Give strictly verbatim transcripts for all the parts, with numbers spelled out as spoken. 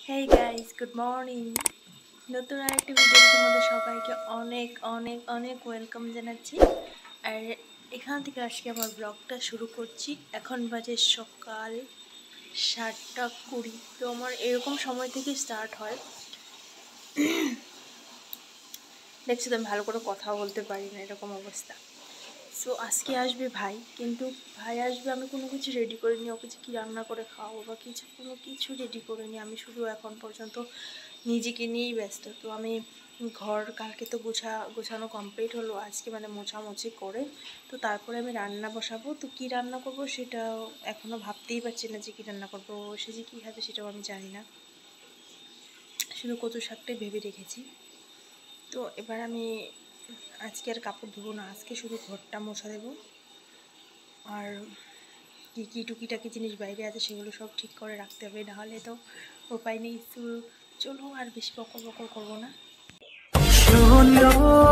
Hey guys, good morning. নতুন আরেকটি ভিডিওতে তোমাদের সবাইকে অনেক অনেক অনেক ওয়েলকাম জানাচ্ছি। আর এখান থেকে আজকে আমার ব্লগটা শুরু করছি। এখন বাজে সকাল সাতটা কুড়ি। তো আমার এরকম সময় থেকে স্টার্ট হয়। দেখছি তো আমি ভালো করে কথা বলতে পারি না, এরকম অবস্থা। সো আজকে আসবে ভাই, কিন্তু ভাই আসবে আমি কোনো কিছু রেডি করিনি। ওকে যে কী রান্না করে খাওয়াবো বা কিছু কোনো কিছু রেডি করিনি। আমি শুধু এখন পর্যন্ত নিজেকে নিয়েই ব্যস্ত। তো আমি ঘর কালকে তো গোছা গোছানো কমপ্লিট হলো, আজকে মানে মোছামুছি করে তো তারপরে আমি রান্না বসাবো। তো কী রান্না করব সেটা এখনও ভাবতেই পারছি না যে কী রান্না করবো। সে যে কী খাবে সেটাও আমি জানি না, শুধু কচু শাকটাই ভেবে রেখেছি। তো এবার আমি আজকে আর কাপড় ধোবো না, আজকে শুধু ঘরটা মোছা দেবো। আর কী কী টুকিটাকি জিনিস বাইরে আছে সেগুলো সব ঠিক করে রাখতে হবে, নাহলে তো উপায় নেই। তো চলো আর বেশি বকর বকর করবো না। শোনো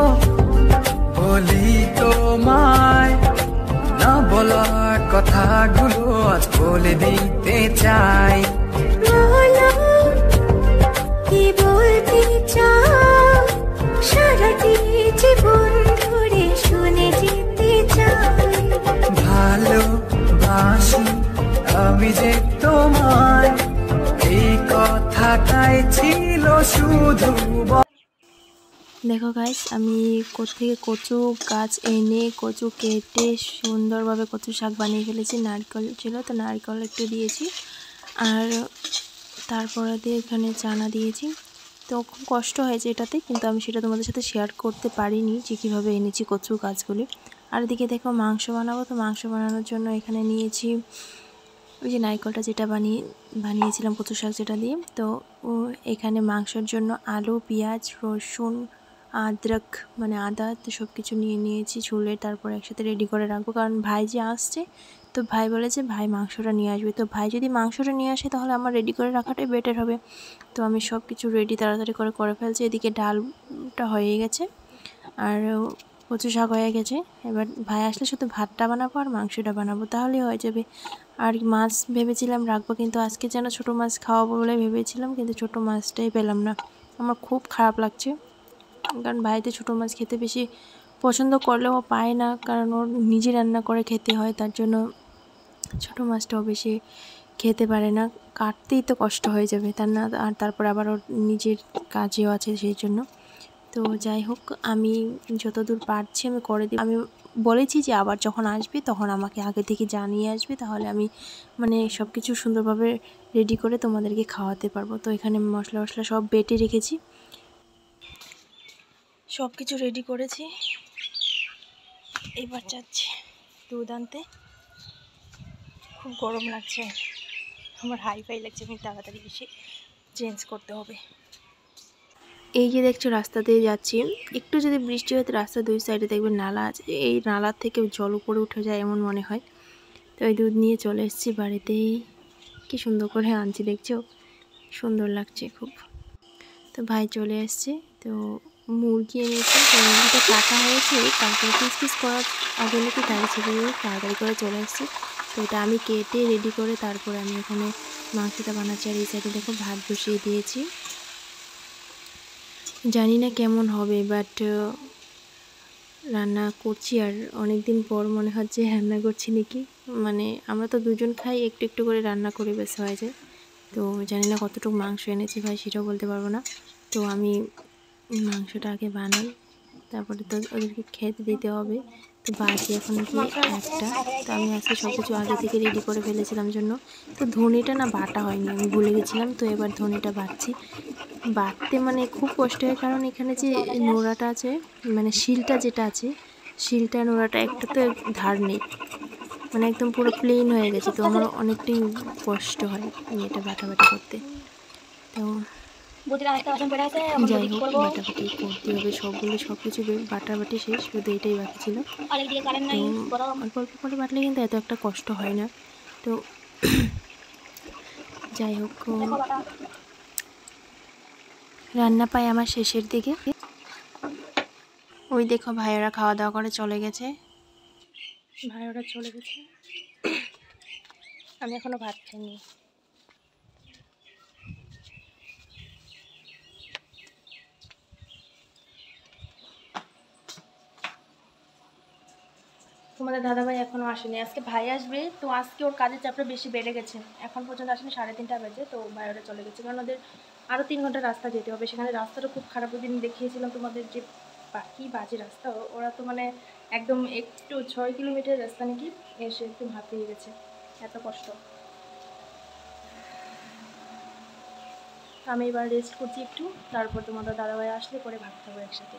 বলি তোমায়, না বলা কথাগুলো আজ বলে দিতে চাই। বলো কি বলতে চাও, সারাটি জীবন ধরে শুনে যেতে চাই। ভালোবাসি আমি যে তোমায়, এই কথাটাই ছিল শুধু। দেখো গাইস, আমি কোত্থেকে কচু গাছ এনে কচু কেটে সুন্দরভাবে কচু শাক বানিয়ে ফেলেছি। নারকেল ছিল তো নারকেল একটু দিয়েছি, আর তারপরে দিয়ে এখানে চানা দিয়েছি। তো খুব কষ্ট হয়েছে এটাতে, কিন্তু আমি সেটা তোমাদের সাথে শেয়ার করতে পারিনি যে কীভাবে এনেছি কচু গাছগুলি। আর এদিকে দেখো মাংস বানাবো। তো মাংস বানানোর জন্য এখানে নিয়েছি ওই যে নারকেলটা যেটা বানিয়ে বানিয়েছিলাম কচু শাক যেটা দিয়ে। তো এখানে মাংসের জন্য আলু, পেঁয়াজ, রসুন, আদরক মানে আদা, তো সব কিছু নিয়ে নিয়েছি ছুলে, তারপর একসাথে রেডি করে রাখবো। কারণ ভাই যে আসছে, তো ভাই বলেছে ভাই মাংসটা নিয়ে আসবে। তো ভাই যদি মাংসটা নিয়ে আসে তাহলে আমার রেডি করে রাখাটাই বেটার হবে। তো আমি সব কিছু রেডি তাড়াতাড়ি করে করে ফেলছি। এদিকে ডালটা হয়ে গেছে আর কচু শাক হয়ে গেছে। এবার ভাই আসলে শুধু ভাতটা বানাবো আর মাংসটা বানাবো, তাহলেই হয়ে যাবে। আর মাছ ভেবেছিলাম রাখবো, কিন্তু আজকে যেন ছোটো মাছ খাওয়াবো বলে ভেবেছিলাম, কিন্তু ছোটো মাছটাই পেলাম না। আমার খুব খারাপ লাগছে, কারণ ভাইতে ছোটো মাছ খেতে বেশি পছন্দ করলেও পায় না, কারণ ওর নিজে রান্না করে খেতে হয়, তার জন্য ছোটো মাছটাও বেশি খেতে পারে না। কাটতেই তো কষ্ট হয়ে যাবে তার না, আর তারপর আবার ওর নিজের কাজেও আছে সেই জন্য। তো যাই হোক, আমি যতদূর পারছি আমি করে দিই। আমি বলেছি যে আবার যখন আসবে তখন আমাকে আগে থেকে জানিয়ে আসবে, তাহলে আমি মানে সব কিছু সুন্দরভাবে রেডি করে তোমাদেরকে খাওয়াতে পারবো। তো এখানে মশলা মশলা সব বেটে রেখেছি, সব কিছু রেডি করেছি। এবার যাচ্ছি দুধ আনতে। খুব গরম লাগছে, আমার হাই ফাই লাগছে, আমি তাড়াতাড়ি এসে চেঞ্জ করতে হবে। এই যে দেখছো রাস্তা দিয়ে যাচ্ছি, একটু যদি বৃষ্টি হয় তো রাস্তার দুই সাইডে দেখবে নালা আছে, এই নালার থেকে জল উপরে উঠে যায় এমন মনে হয়। তো এই দুধ নিয়ে চলে এসেছি বাড়িতেই। কি সুন্দর করে আনছি দেখছো, সুন্দর লাগছে খুব। তো ভাই চলে এসছে, তো মুরগি এনেছে, তো মুরগিটা কাটা হয়েছে, তারপরে পিস পিস করার আগে নাকি গাড়ি ছেড়ে তাড়াতাড়ি করে চলে এসছে। তো এটা আমি কেটে রেডি করে তারপরে আমি এখানে মাংসটা বানাচ্ছি। আর এই সাইডে দেখো ভাত বসিয়ে দিয়েছি, জানি না কেমন হবে, বাট রান্না করছি। আর অনেক দিন পর মনে হচ্ছে রান্না করছি নাকি, মানে আমরা তো দুজন খাই, একটু একটু করে রান্না করে বেশ হয়ে যায়। তো জানি না কতটুকু মাংস এনেছি ভাই সেটাও বলতে পারবো না। তো আমি মাংসটা আগে বানাই, তারপরে তো ওদেরকে খেতে দিতে হবে। তো বাকি এখন কি একটা, তো আমি আজকে সব কিছু আগে থেকে রেডি করে ফেলেছিলাম জন্য। তো ধনেটা না বাটা হয়নি, আমি ভুলে গেছিলাম। তো এবার ধনেটা বাটছি, বাটতে মানে খুব কষ্ট হয়, কারণ এখানে যে নোড়াটা আছে মানে শিলটা যেটা আছে, শিলটা নোড়াটা একটা তো ধার নেই, মানে একদম পুরো প্লেন হয়ে গেছে। তো আমার অনেকটাই কষ্ট হয় এটা বাটাবাটি করতে। তো যাই হোক, বাটাবাটি করতে হবে সবগুলো, সব কিছু বাটাবাটি শেষ, শুধু এটাই বাকি ছিল। তো অল্প অল্প করে বাটলে কিন্তু এত একটা কষ্ট হয় না। তো যাই হোক, রান্না পাই আমার শেষের দিকে। ওই দেখো ভাইয়েরা খাওয়া দাওয়া করে চলে গেছে, ভাইয়েরা চলে গেছে, আমি এখনো ভাত খাইনি। তোমাদের দাদাভাই এখনও আসেনি, আজকে ভাই আসবে। তো আজকে ওর কাজের চাপটা বেশি বেড়ে গেছে, এখন পর্যন্ত আসেনি, সাড়ে তিনটা বাজে। তো ভাই ওরা চলে গেছে, কারণ ওদের আরও তিন ঘন্টা রাস্তা যেতে হবে। সেখানে রাস্তাটা খুব খারাপ, ওই দিন দেখিয়েছিলাম তোমাদের যে বাকি বাজে রাস্তা। ওরা তো মানে একদম একটু ছয় কিলোমিটার রাস্তা নাকি এসে একদম হাঁপিয়ে গেছে, এত কষ্ট। আমি এবার রেস্ট করছি একটু, তারপর তোমাদের দাদাভাই আসলে পরে ভাত খাবো একসাথে।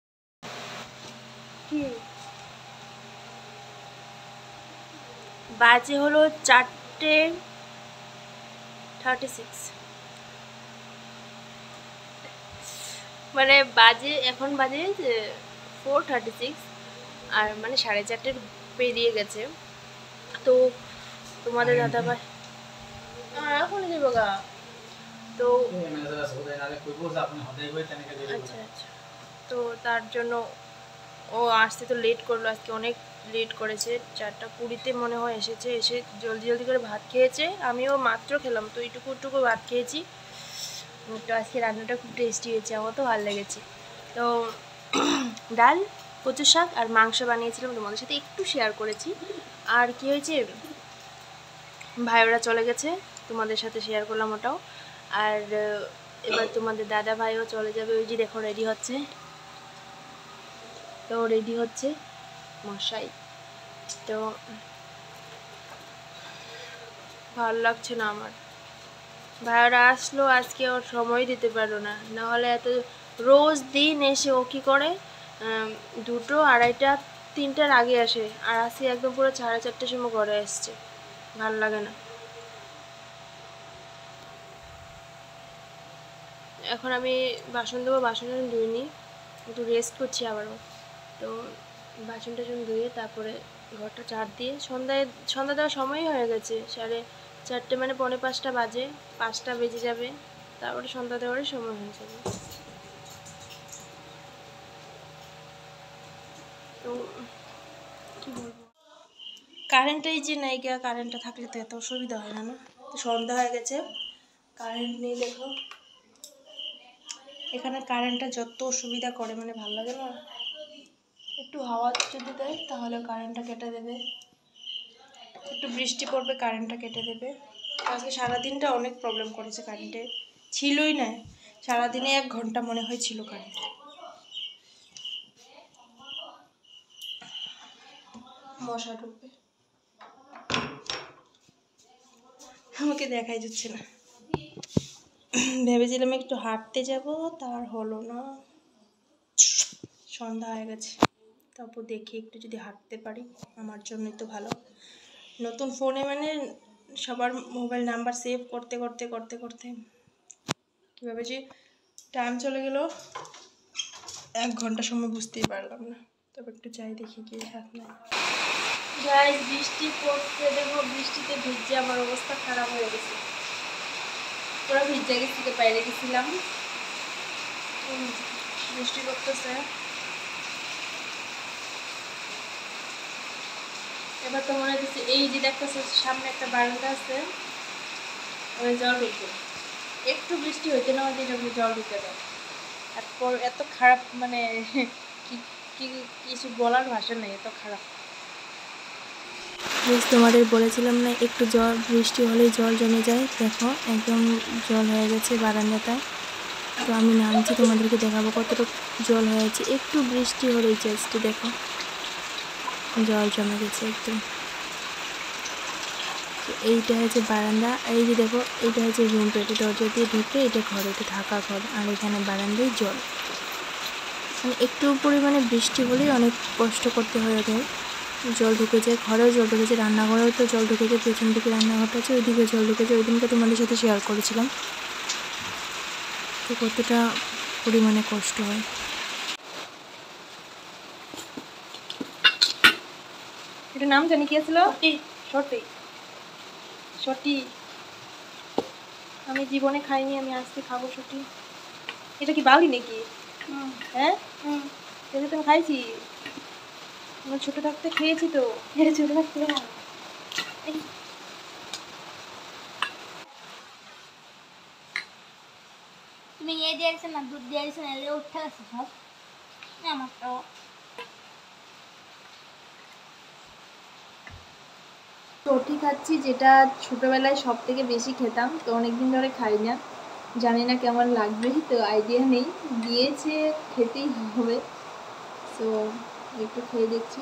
কি বাজে হলো চারটে থার্টি সিক্স, মানে বাজে এখন বাজে যে ফোর থার্টি সিক্স, আর মানে সাড়ে চারটের পেরিয়ে গেছে। তো তোমাদের দাদাভাই এখন যাবো গা। তো আচ্ছা আচ্ছা, তো তার জন্য ও আসতে তো লেট করলো, আজকে অনেক লেট করেছে। চারটা কুড়িতে মনে হয় এসেছে, এসে জলদি জলদি করে ভাত খেয়েছে। আমিও মাত্র খেলাম, তো এইটুকু টুকু ভাত খেয়েছি। তো আজকে রান্নাটা খুব টেস্টি হয়েছে, আমার তো ভালো লেগেছে। তো ডাল, কচু শাক আর মাংস বানিয়েছিলাম, তোমাদের সাথে একটু শেয়ার করেছি। আর কি হয়েছে, ভাইওরা চলে গেছে, তোমাদের সাথে শেয়ার করলাম ওটাও। আর এবার তোমাদের দাদা ভাইও চলে যাবে, ওই যে দেখো রেডি হচ্ছে। তো রেডি হচ্ছে মশাই, তো ভালো লাগছে না আমার। ভাইয়ারা আসলো আজকে, ওর সময় দিতে পারলো না, নাহলে এত রোজ দিন এসে ও কী করে দুটো আড়াইটা তিনটার আগে আসে, আর আসি একদম পুরো সাড়ে চারটের সময় ঘরে আসছে। ভালো লাগে না। এখন আমি বাসন দেবো, বাসন ধুইনি, একটু রেস্ট করছি আবারও। তো বাসন টাসন ধুয়ে তারপরে ঘরটা ঝাড় দিয়ে, সন্ধ্যায় সন্ধ্যা দেওয়ার সময়ই হয়ে গেছে, সাড়ে চারটে মানে পৌনে পাঁচটা বাজে, পাঁচটা বেজে যাবে, তারপরে সন্ধ্যা দেওয়ারই সময় হয়ে যাবে। তো কী বলবো, কারেন্টটাই যে নাই গিয়া, কারেন্টটা থাকলে তো এত অসুবিধা হয় না। না তো সন্ধ্যা হয়ে গেছে, কারেন্ট নেই। দেখো এখানে কারেন্টটা যত অসুবিধা করে, মানে ভালো লাগে না। একটু হাওয়া যদি দেয় তাহলে কারেন্টটা কেটে দেবে, একটু বৃষ্টি পড়বে কারেন্টটা কেটে দেবে। আজকে সারাদিনটা অনেক প্রবলেম করেছে, কারেন্টে ছিলই না, সারাদিনে এক ঘন্টা মনে হয় ছিল কারেন্ট। মশা ঢুকবে, আমাকে দেখাই যাচ্ছে না। ভেবেছিলাম একটু হাঁটতে যাব, তার হলো না, সন্ধ্যা হয়ে গেছে। তারপর দেখি একটু যদি হাঁটতে পারি আমার জন্যই তো ভালো। নতুন ফোনে মানে সবার মোবাইল নাম্বার সেভ করতে করতে করতে করতে কীভাবে যে টাইম চলে গেল, এক ঘন্টা সময় বুঝতেই পারলাম না। তবে একটু চাই দেখি গিয়ে হাত না। গাইস বৃষ্টি পড়ছে, দেখো বৃষ্টিতে ভিজে আমার অবস্থা খারাপ হয়ে গেছে, পুরো ভিজে গেছি, বাইরে গেছিলাম, বৃষ্টি পড়তেছে। এবার তো মনে হচ্ছে এই যে দেখতেছে সামনে একটা বারান্দা আছে, ওই জল ঢুকবে, একটু বৃষ্টি হইতে না হইতে যখন জল ঢুকে দেয়। তারপর এত খারাপ, মানে কি কি কিছু বলার ভাষা নেই, এত খারাপ। তোমাদের বলেছিলাম না একটু জল বৃষ্টি হলেই জল জমে যায়, দেখো একদম জল হয়ে গেছে বারান্দাটায়। তো আমি নামছি, তোমাদেরকে দেখাবো কতটুকু জল হয়েছে, একটু বৃষ্টি হলেই জাস্ট দেখো জল জমে গেছে একদম। তো এইটা হচ্ছে বারান্দা, এই যে দেখো এইটা হচ্ছে রুমটা, এটা দরজা দিয়ে ঢুকে এটা ঘর, এটা ঢাকা ঘর, আর এখানে বারান্দায় জল। মানে একটু পরিমাণে বৃষ্টি হলেই অনেক কষ্ট করতে হয় ওদের, জল ঢুকেছে, ঘরেও জল ঢুকেছে, রান্নাঘরেও তো জল ঢুকেছে, পেছন দিকে রান্নাঘরটা আছে, ওইদিকে জল ঢুকেছে। ওই দিনকে তোমাদের সাথে শেয়ার করেছিলাম, তো কতটা পরিমাণে কষ্ট হয়। এটার নাম জানি কি ছিল, সটি, সটি আমি জীবনে খাইনি, আমি আজকে খাবো সটি। এটা কি বালি নাকি? হ্যাঁ এটা তো আমি খাইছি, আমরা ছোট থাকতে খেয়েছি তো, এটা ছোট থাকতে। তুমি ইয়ে দিয়েছো না, দুধ দিয়েছো না, এলে উঠে গেছে সব আমার তো। রুটি খাচ্ছি, যেটা ছোটোবেলায় সব থেকে বেশি খেতাম, তো অনেকদিন ধরে খাই না, জানি না কেমন লাগবে, তো আইডিয়া নেই, দিয়েছে খেতেই হবে, তো একটু খেয়ে দেখছি।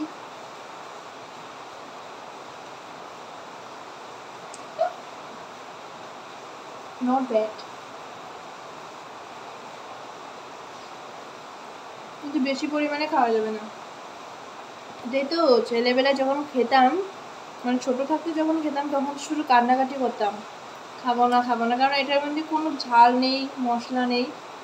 নট ব্যাড, কিন্তু বেশি পরিমাণে খাওয়া যাবে না। যেহেতু ছেলেবেলায় যখন খেতাম, মানে ছোটো থাকতে যখন খেতাম তখন শুধু কান্নাকাটি করতাম, খাবো না খাবো না, কারণ এটার মধ্যে কোনো ঝাল নেই, মশলা নেই,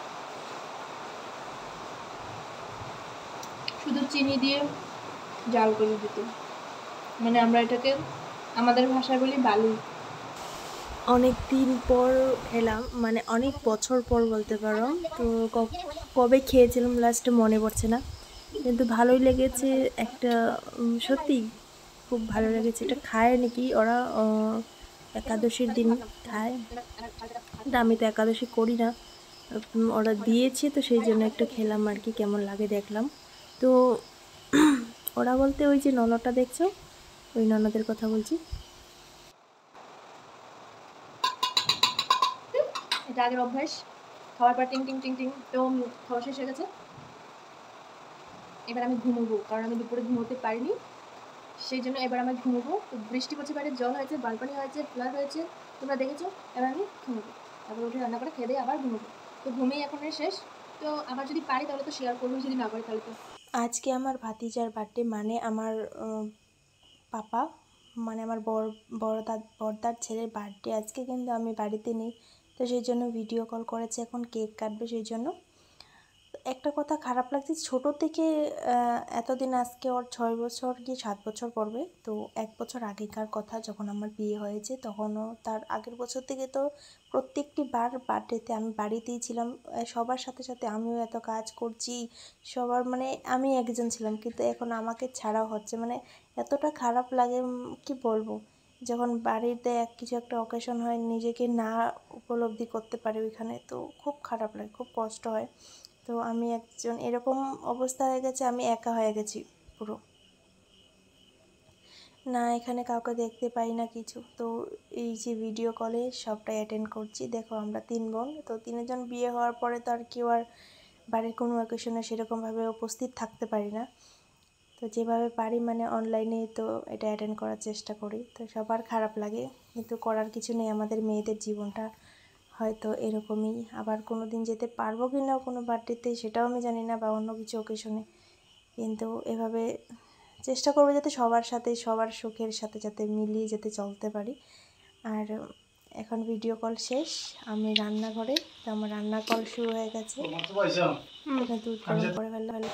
শুধু চিনি দিয়ে জাল করে দিত, মানে আমরা এটাকে আমাদের ভাষায় বলি বালি। অনেক দিন পর খেলাম, মানে অনেক বছর পর বলতে পারো, তো কবে খেয়েছিলাম লাস্টে মনে পড়ছে না, কিন্তু ভালোই লেগেছে একটা, সত্যি খুব ভালো লেগেছে। এটা খায় নাকি ওরা একাদশীর দিন খায়, আমি তো একাদশী করি না, ওরা দিয়েছে তো সেই জন্য একটু খেলাম আর কি, কেমন লাগে দেখলাম। তো ওরা বলতে ওই যে ননদটা দেখছো, ওই ননদের কথা বলছি। এটা আগের অভ্যাস, খাওয়ার পর টিং টিং টিং টিং, তো খাওয়া শেষ হয়ে গেছে, এবার আমি ঘুমোবো, কারণ আমি দুপুরে ঘুমোতে পারিনি, সেই জন্য এবার আমি ঘুমোবো। তো বৃষ্টি পড়ছে, বাইরে জল হয়েছে, বালপানি হয়েছে, ফ্লাড হয়েছে, তোমরা দেখেছো। এবার আমি ঘুমোবো, তারপর উঠে রান্না করে খেয়ে দিয়ে আবার ঘুমোবো। তো ঘুমেই এখন শেষ, তো আবার যদি পারি তাহলে তো শেয়ার করবো, যদি না পারি তাহলে তো। আজকে আমার ভাতিজার বার্থডে, মানে আমার পাপা, মানে আমার বড় বড়দার বড়দার ছেলের বার্থডে আজকে, কিন্তু আমি বাড়িতে নেই, তো সেই জন্য ভিডিও কল করেছে, এখন কেক কাটবে সেই জন্য। একটা কথা খারাপ লাগছে, ছোটো থেকে এতদিন, আজকে ওর ছয় বছর কি সাত বছর পড়বে, তো এক বছর আগেকার কথা, যখন আমার বিয়ে হয়েছে তখনও তার আগের বছর থেকে তো প্রত্যেকটি বার বার্থডেতে আমি বাড়িতেই ছিলাম, সবার সাথে সাথে আমিও এত কাজ করছি, সবার মানে আমি একজন ছিলাম, কিন্তু এখন আমাকে ছাড়াও হচ্ছে, মানে এতটা খারাপ লাগে কি বলবো, যখন বাড়িতে এক কিছু একটা অকেশন হয় নিজেকে না উপলব্ধি করতে পারি ওইখানে, তো খুব খারাপ লাগে, খুব কষ্ট হয়। তো আমি একজন এরকম অবস্থা হয়ে গেছে, আমি একা হয়ে গেছি পুরো, না এখানে কাউকে দেখতে পাই না কিছু, তো এই যে ভিডিও কলে সবটাই অ্যাটেন্ড করছি। দেখো আমরা তিন বোন, তো তিনজন বিয়ে হওয়ার পরে তো আর কেউ আর বাড়ির কোনো অকেশনে সেরকমভাবে উপস্থিত থাকতে পারি না, তো যেভাবে পারি মানে অনলাইনে তো এটা অ্যাটেন্ড করার চেষ্টা করি। তো সবার খারাপ লাগে, কিন্তু করার কিছু নেই, আমাদের মেয়েদের জীবনটা হয়তো এরকমই, আবার কোনো দিন যেতে পারবো কি না কোনো বার্থডেতে সেটাও আমি জানি না, বা অন্য কিছু অকেশনে, কিন্তু এভাবে চেষ্টা করবো যাতে সবার সাথে সবার সুখের সাথে যাতে মিলিয়ে যেতে চলতে পারি। আর এখন ভিডিও কল শেষ, আমি রান্নাঘরে, তো আমার রান্না কল শুরু হয়ে গেছে, দুধ গরম করে ফেললাম।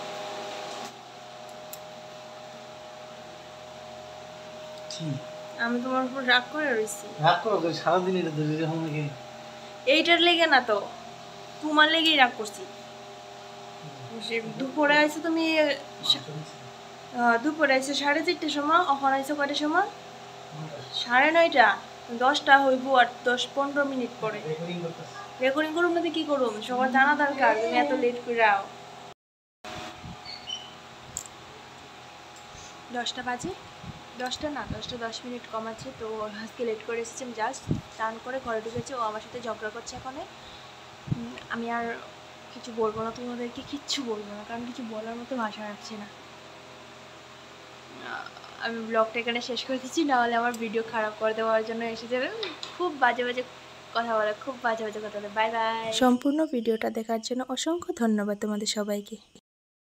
আমি তোমার উপর রাগ করে রয়েছি, রাগ করো তো সারাদিন, এটা তো এরকম নাকি? এইটার লেগে না তো, তোমার লেগেই রাগ করছি। দুপুরে আইছো তুমি, দুপুরে আইছো সাড়ে চারটের সময়, এখন আইছো কয়টার সময়? সাড়ে নয়টা, দশটা হইব আর দশ পনেরো মিনিট পরে। রেকর্ডিং করুম না তো কি করুম, সবার জানা দরকার তুমি এত লেট করে আও। দশটা বাজে, দশটা না দশটা দশ মিনিট কম আছে, তো আজকে লেট করে এসেছি, জাস্ট স্নান করে ঘরে ঢুকেছে, ও আমার সাথে ঝগড়া করছে এখানে। আমি আর কিছু বলবো না, তোমাদেরকে কিচ্ছু বলবো না, কারণ কিছু বলার মতো ভাষা রাখছে না। আমি ব্লগটা এখানে শেষ করে দিচ্ছি, নাহলে আমার ভিডিও খারাপ করে দেওয়ার জন্য এসে যাবে, খুব বাজে বাজে কথা বলে, খুব বাজে বাজে কথা বলে। Bye bye. সম্পূর্ণ ভিডিওটা দেখার জন্য অসংখ্য ধন্যবাদ তোমাদের সবাইকে।